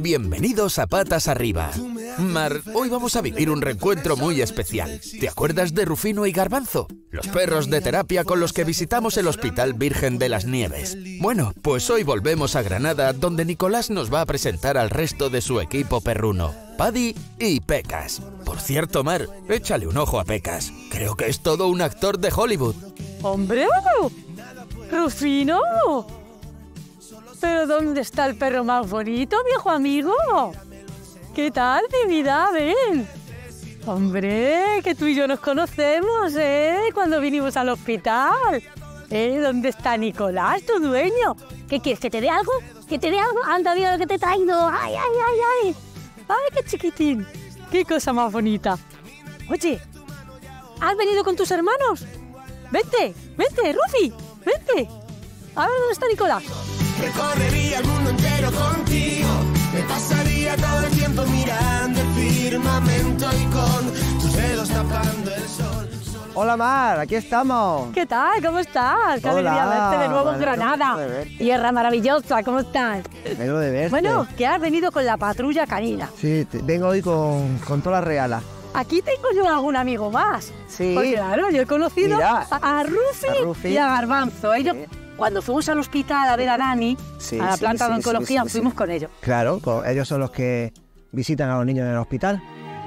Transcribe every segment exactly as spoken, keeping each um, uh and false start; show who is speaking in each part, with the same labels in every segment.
Speaker 1: Bienvenidos a Patas Arriba. Mar, hoy vamos a vivir un reencuentro muy especial. ¿Te acuerdas de Rufino y Garbanzo? Los perros de terapia con los que visitamos el Hospital Virgen de las Nieves. Bueno, pues hoy volvemos a Granada, donde Nicolás nos va a presentar al resto de su equipo perruno, Paddy y Pecas. Por cierto, Mar, échale un ojo a Pecas. Creo que es todo un actor de Hollywood.
Speaker 2: ¡Hombre! ¡Rufino! ¿Pero dónde está el perro más bonito, viejo amigo? ¿Qué tal, mi vida? Ven. Hombre, que tú y yo nos conocemos, ¿eh? Cuando vinimos al hospital. ¿Eh? ¿Dónde está Nicolás, tu dueño? ¿Qué quieres, que te dé algo? ¿Que te dé algo? Anda, mira lo que te he traído. ¡Ay, ay, ay, ay! ¡Ay, qué chiquitín! ¡Qué cosa más bonita! Oye, ¿has venido con tus hermanos? Vente, vente, Rufi, vente. A ver, ¿dónde está Nicolás?
Speaker 3: Recorrería el mundo entero contigo. Me pasaría todo el tiempo mirando el firmamento y con tus dedos tapando el sol.
Speaker 4: Hola Mar, aquí estamos.
Speaker 2: ¿Qué tal? ¿Cómo estás? Qué
Speaker 4: Hola,
Speaker 2: alegría verte de nuevo en
Speaker 4: me alegro
Speaker 2: Granada.
Speaker 4: de verte.
Speaker 2: Tierra maravillosa, ¿cómo estás?
Speaker 4: Me alegro de verte.
Speaker 2: Bueno, que has venido con la patrulla canina.
Speaker 4: Sí, te- vengo hoy con, con toda la regala.
Speaker 2: Aquí tengo yo algún amigo más.
Speaker 4: Sí.
Speaker 2: Pues claro, yo he conocido
Speaker 4: Mira,
Speaker 2: a, a Rufi
Speaker 4: a Rufi.
Speaker 2: y a Garbanzo. Ellos,
Speaker 4: Sí.
Speaker 2: cuando fuimos al hospital a ver a Dani,
Speaker 4: Sí,
Speaker 2: a la
Speaker 4: sí,
Speaker 2: planta de
Speaker 4: sí, sí,
Speaker 2: oncología,
Speaker 4: sí, sí.
Speaker 2: fuimos con ellos.
Speaker 4: Claro, pues ellos son los que visitan a los niños en el hospital.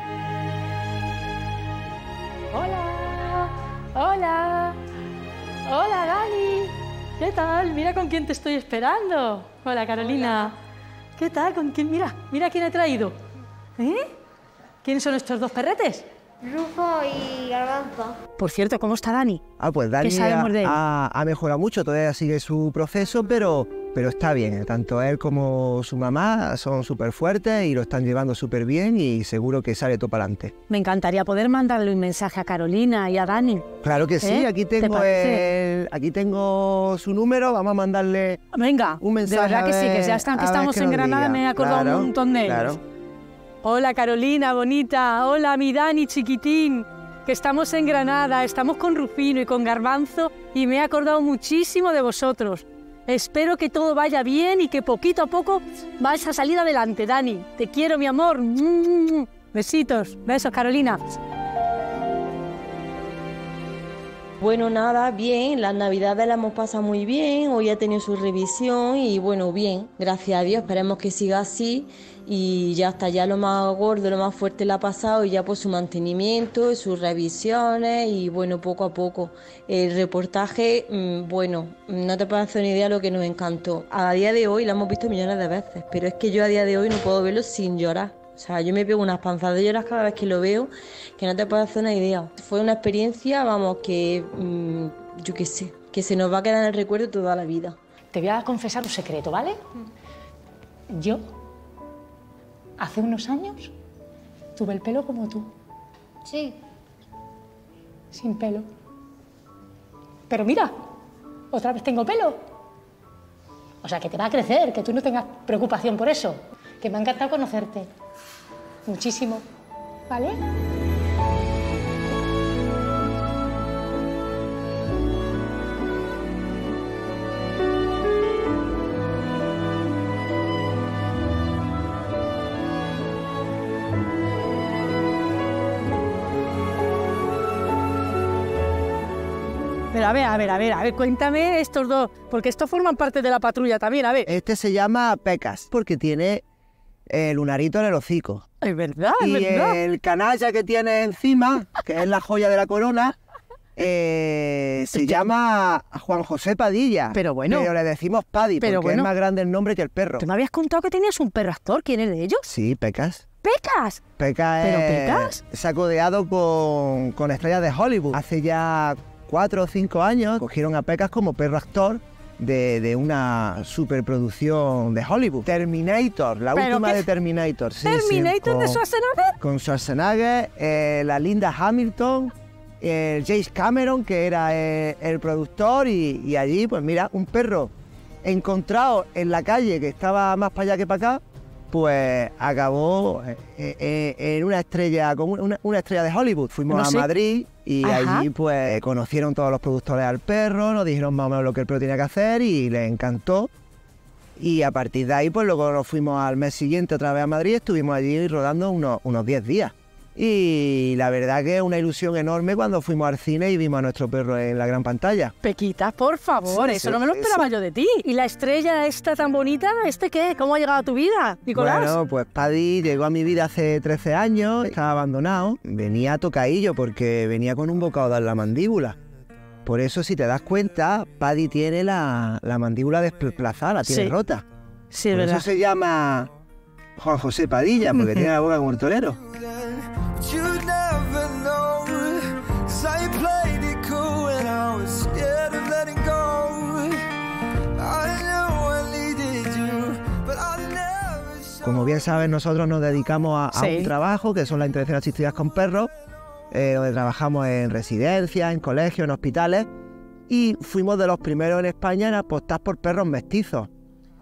Speaker 2: Hola, hola, hola Dani. ¿Qué tal? Mira con quién te estoy esperando. Hola Carolina. ¿Qué tal? ¿Con quién? Mira, mira quién he traído. ¿Eh? ¿Quiénes son estos dos perretes?
Speaker 5: Rufo y Garbanzo.
Speaker 2: Por cierto, ¿cómo está Dani?
Speaker 4: Ah, pues Dani
Speaker 2: ¿Qué sabemos de él?
Speaker 4: ha, ha mejorado mucho, todavía sigue su proceso, pero, pero está bien. ¿eh? Tanto él como su mamá son súper fuertes y lo están llevando súper bien y seguro que sale todo para adelante.
Speaker 2: Me encantaría poder mandarle un mensaje a Carolina y a Dani.
Speaker 4: Claro que sí,
Speaker 2: ¿Eh?
Speaker 4: aquí
Speaker 2: ¿Te
Speaker 4: tengo
Speaker 2: parece?
Speaker 4: el, aquí tengo su número, vamos a mandarle
Speaker 2: Venga,
Speaker 4: un mensaje.
Speaker 2: de verdad
Speaker 4: a
Speaker 2: que sí, que
Speaker 4: ver-
Speaker 2: ya están, que
Speaker 4: a ver
Speaker 2: estamos
Speaker 4: qué
Speaker 2: en
Speaker 4: nos
Speaker 2: Granada,
Speaker 4: diga.
Speaker 2: me he acordado
Speaker 4: Claro,
Speaker 2: un montón de ellos.
Speaker 4: Claro.
Speaker 2: Hola Carolina, bonita. Hola mi Dani, chiquitín. Que estamos en Granada, estamos con Rufino y con Garbanzo y me he acordado muchísimo de vosotros. Espero que todo vaya bien y que poquito a poco vais a salir adelante, Dani. Te quiero, mi amor. Besitos. Besos, Carolina.
Speaker 6: Bueno, nada, bien, las navidades las hemos pasado muy bien, hoy ha tenido su revisión y bueno, bien, gracias a Dios, esperemos que siga así y ya está, ya lo más gordo, lo más fuerte le ha pasado y ya pues su mantenimiento, sus revisiones y bueno, poco a poco. El reportaje, mmm, bueno, no te puedes hacer una idea de lo que nos encantó. A día de hoy lo hemos visto millones de veces, pero es que yo a día de hoy no puedo verlo sin llorar. O sea, yo me pego unas panzadas de llorar cada vez que lo veo, que no te puedes hacer una idea. Fue una experiencia, vamos, que mmm, yo qué sé, que se nos va a quedar en el recuerdo toda la vida.
Speaker 2: Te voy a confesar un secreto, ¿vale? Yo, hace unos años, tuve el pelo como tú,
Speaker 5: Sí.
Speaker 2: sin pelo. Pero mira, otra vez tengo pelo. O sea, que te va a crecer, que tú no tengas preocupación por eso. Que me ha encantado conocerte. Muchísimo. ¿Vale? Pero a ver, a ver, a ver, a ver, cuéntame estos dos, porque estos forman parte de la patrulla también, a ver.
Speaker 4: Este se llama Pecas porque tiene el lunarito en el hocico.
Speaker 2: Es verdad, es
Speaker 4: Y
Speaker 2: verdad.
Speaker 4: el canalla que tiene encima, que es la joya de la corona, eh, se llama Juan José Padilla.
Speaker 2: Pero bueno.
Speaker 4: Pero le decimos Paddy,
Speaker 2: Pero
Speaker 4: porque
Speaker 2: bueno.
Speaker 4: es más grande el nombre que el perro.
Speaker 2: Tú me habías contado que tenías un perro actor, ¿quién es de ellos?
Speaker 4: Sí, Pecas.
Speaker 2: ¡Pecas!
Speaker 4: Pecas
Speaker 2: ¿Pero
Speaker 4: es-
Speaker 2: Pecas?
Speaker 4: se ha codeado con, con estrellas de Hollywood. Hace ya cuatro o cinco años cogieron a Pecas como perro actor de, de una superproducción de Hollywood. Terminator, la
Speaker 2: ¿Pero
Speaker 4: última
Speaker 2: qué?
Speaker 4: de Terminator. Sí, sí,
Speaker 2: ¿Terminator de
Speaker 4: con-
Speaker 2: Schwarzenegger?
Speaker 4: Con Schwarzenegger, eh, la Linda Hamilton, el James Cameron, que era eh, el productor, y, y allí, pues mira, un perro encontrado en la calle que estaba más para allá que para acá, pues acabó eh, eh, en una estrella, como una, una estrella de Hollywood. Fuimos
Speaker 2: No
Speaker 4: a
Speaker 2: sé.
Speaker 4: Madrid y
Speaker 2: Ajá.
Speaker 4: allí pues conocieron todos los productores al perro, nos dijeron más o menos lo que el perro tenía que hacer y les encantó. Y a partir de ahí, pues luego nos fuimos al mes siguiente otra vez a Madrid, estuvimos allí rodando unos, unos diez días. Y la verdad que es una ilusión enorme cuando fuimos al cine y vimos a nuestro perro en la gran pantalla.
Speaker 2: Pequita, por favor,
Speaker 4: Sí,
Speaker 2: eso
Speaker 4: sí,
Speaker 2: no me lo esperaba
Speaker 4: eso.
Speaker 2: yo de ti. ¿Y la estrella esta tan bonita, este qué? ¿Cómo ha llegado a tu vida, Nicolás?
Speaker 4: Bueno, pues Paddy llegó a mi vida hace trece años, estaba abandonado, venía tocaillo porque venía con un bocado en la mandíbula. Por eso, si te das cuenta, Paddy tiene la, la mandíbula desplazada, la tiene
Speaker 2: Sí.
Speaker 4: rota.
Speaker 2: Sí, es
Speaker 4: Por
Speaker 2: verdad.
Speaker 4: eso se llama Juan José Padilla, porque tiene la boca como el torero.
Speaker 3: You never know, 'cause I played it cool when I was scared of letting go. I knew I needed you, but I never showed.
Speaker 4: Como bien sabes, nosotros nos dedicamos a, a
Speaker 2: Sí.
Speaker 4: un trabajo que son las intervenciones asistidas con perros, eh, donde trabajamos en residencias, en colegios, en hospitales, y fuimos de los primeros en España en apostar por perros mestizos.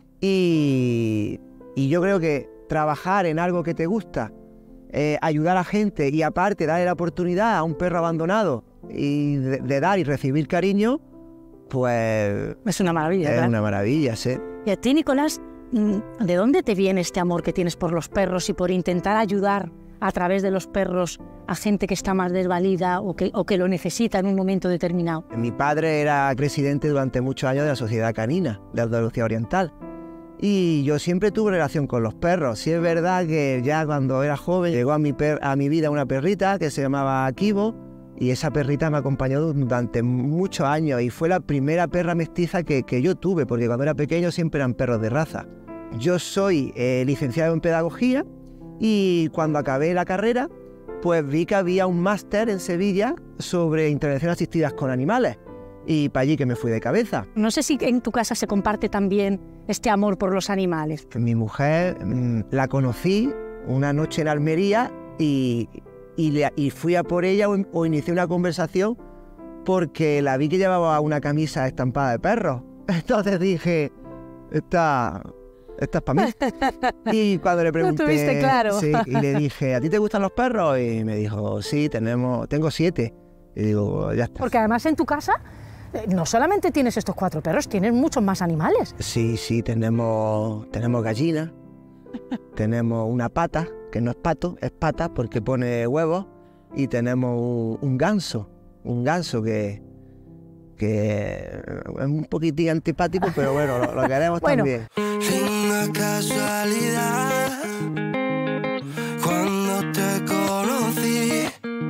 Speaker 4: Y, y yo creo que trabajar en algo que te gusta, eh, ayudar a gente y aparte darle la oportunidad a un perro abandonado y de, de dar y recibir cariño, pues
Speaker 2: Es una maravilla,
Speaker 4: es
Speaker 2: ¿verdad?
Speaker 4: una maravilla, ¿sí?
Speaker 2: Y a ti, Nicolás, ¿de dónde te viene este amor que tienes por los perros y por intentar ayudar a través de los perros a gente que está más desvalida o que, o que lo necesita en un momento determinado?
Speaker 4: Mi padre era presidente durante muchos años de la Sociedad Canina de Andalucía Oriental y yo siempre tuve relación con los perros. Sí es verdad que ya cuando era joven llegó a mi, per- a mi vida una perrita que se llamaba Kibo y esa perrita me acompañó durante muchos años y fue la primera perra mestiza que, que yo tuve, porque cuando era pequeño siempre eran perros de raza. Yo soy eh, licenciado en pedagogía y cuando acabé la carrera pues vi que había un máster en Sevilla sobre intervenciones asistidas con animales y para allí que me fui de cabeza.
Speaker 2: No sé si en tu casa se comparte también este amor por los animales.
Speaker 4: Mi mujer mmm, la conocí una noche en Almería y, y, le, y fui a por ella o, o inicié una conversación porque la vi que llevaba una camisa estampada de perro. Entonces dije, esta, esta es para mí. Y cuando le pregunté,
Speaker 2: tuviste claro.
Speaker 4: sí, y le dije, ¿a ti te gustan los perros? Y me dijo, sí, tenemos, tengo siete. Y digo, ya está.
Speaker 2: Porque además en tu casa eh, no solamente tienes estos cuatro perros, tienes muchos más animales.
Speaker 4: Sí, sí, tenemos, tenemos gallinas, tenemos una pata, que no es pato, es pata porque pone huevos, y tenemos un, un ganso, un ganso que, que es un poquitín antipático, pero bueno, lo, lo queremos
Speaker 2: Bueno.
Speaker 4: también.
Speaker 3: Una casualidad, cuando te conocí,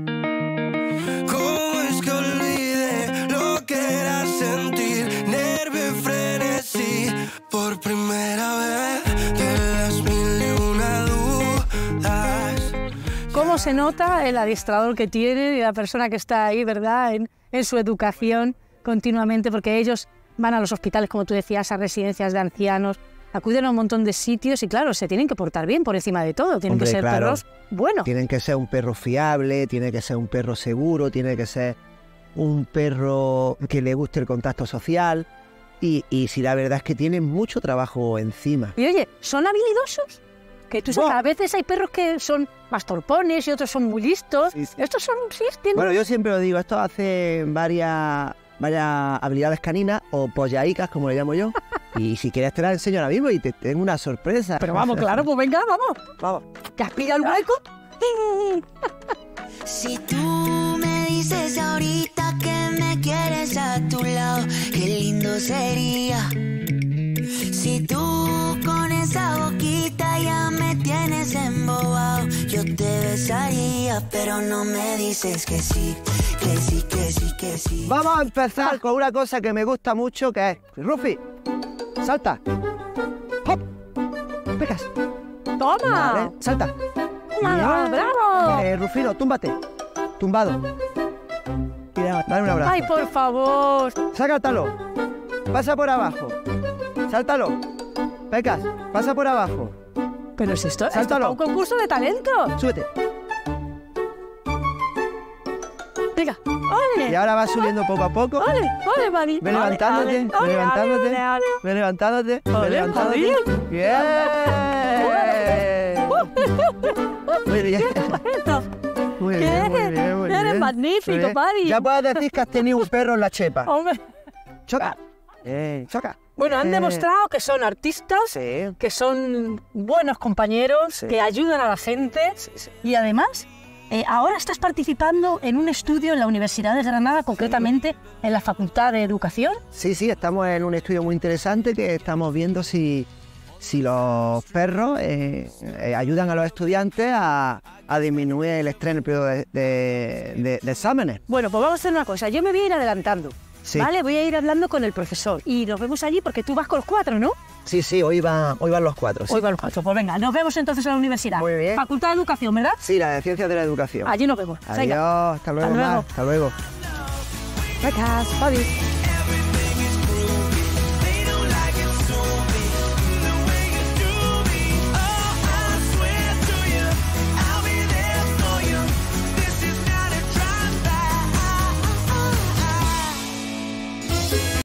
Speaker 3: ¿cómo es que olvidé lo que era sentir nervio y frenesí por primera vez de las mil y una dudas?
Speaker 2: ¿Cómo se nota el adiestrador que tiene y la persona que está ahí, ¿verdad?, en, en su educación continuamente, porque ellos van a los hospitales, como tú decías, a residencias de ancianos, acuden a un montón de sitios y, claro, se tienen que portar bien por encima de todo, tienen
Speaker 4: Hombre,
Speaker 2: que ser
Speaker 4: claro.
Speaker 2: perros buenos.
Speaker 4: Tienen que ser un perro fiable, tiene que ser un perro seguro, tiene que ser un perro que le guste el contacto social, y, y si la verdad es que tienen mucho trabajo encima.
Speaker 2: Y oye, ¿son habilidosos? Que tú sabes,
Speaker 4: Buah.
Speaker 2: a veces hay perros que son más torpones y otros son muy listos.
Speaker 4: Sí, sí.
Speaker 2: Estos son, sí, tienen...
Speaker 4: Bueno, yo siempre lo digo, estos hacen varias, varias habilidades caninas o pollaicas, como le llamo yo. Y si quieres te las enseño ahora mismo y te tengo una sorpresa.
Speaker 2: Pero vamos, claro, pues venga, vamos.
Speaker 4: Vamos.
Speaker 2: ¿Que has pillado el hueco?
Speaker 7: Si tú me dices ahorita que me quieres a tu lado, qué lindo sería. Si tú con esa boquita ya me tienes embobado, yo te besaría, pero no me dices que sí, que sí, que sí, que sí.
Speaker 4: Vamos a empezar con una cosa que me gusta mucho, que es... Rufi, salta. Hop. Pegas.
Speaker 2: ¡Toma!
Speaker 4: Vale, salta.
Speaker 2: ¡Ah, bravo!
Speaker 4: Eh, Rufino, túmbate. Tumbado. Mira, dale un abrazo.
Speaker 2: ¡Ay, por favor!
Speaker 4: Sácatalo. Pasa por abajo. Sáltalo. Pecas, pasa por abajo.
Speaker 2: Pero es esto, esto es
Speaker 4: Sáltalo.
Speaker 2: un concurso de talento.
Speaker 4: Súbete.
Speaker 2: Venga, ¡ole!
Speaker 4: Y ahora vas subiendo poco a poco.
Speaker 2: ¡Ole, ole, Mari!
Speaker 4: Ve levantándote, ve levantándote, ve levantándote, ve
Speaker 2: Ole,
Speaker 4: levantándote.
Speaker 2: Javier.
Speaker 4: ¡Bien! Muy bien. Muy
Speaker 2: ¿Qué?
Speaker 4: bien, muy bien, muy
Speaker 2: Eres
Speaker 4: bien.
Speaker 2: magnífico,
Speaker 4: Muy bien.
Speaker 2: Mari.
Speaker 4: Ya puedes decir que has tenido un perro en la chepa.
Speaker 2: Hombre,
Speaker 4: Choca. Eh, choca.
Speaker 2: Bueno, han
Speaker 4: Eh,
Speaker 2: demostrado que son artistas,
Speaker 4: Sí.
Speaker 2: que son buenos compañeros,
Speaker 4: Sí.
Speaker 2: que ayudan a la gente y además eh, ahora estás participando en un estudio en la Universidad de Granada, concretamente en la Facultad de Educación.
Speaker 4: Sí, sí, estamos en un estudio muy interesante que estamos viendo si, si los perros eh, eh, ayudan a los estudiantes a, a disminuir el estrés en el periodo de, de- de- de exámenes.
Speaker 2: Bueno, pues vamos a hacer una cosa, yo me voy a ir adelantando,
Speaker 4: Sí.
Speaker 2: ¿vale? Voy a ir hablando con el profesor y nos vemos allí porque tú vas con los cuatro, ¿no?
Speaker 4: Sí, sí, hoy van, hoy van los cuatro. Sí.
Speaker 2: Hoy van los cuatro, pues venga, nos vemos entonces en la universidad.
Speaker 4: Muy bien.
Speaker 2: Facultad de Educación, ¿verdad?
Speaker 4: Sí, la de Ciencias de la Educación.
Speaker 2: Allí nos vemos.
Speaker 4: Adiós,
Speaker 2: Venga.
Speaker 4: hasta luego,
Speaker 2: Hasta luego.
Speaker 4: Mar, hasta luego.
Speaker 2: Gracias, Fabi.